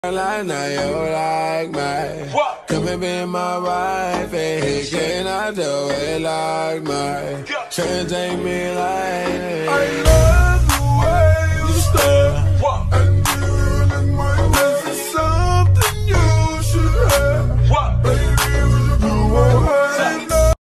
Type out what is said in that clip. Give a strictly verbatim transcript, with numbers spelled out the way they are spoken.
Like now you like me. Come and be my wife, and he cannot do it like me. Can't take me like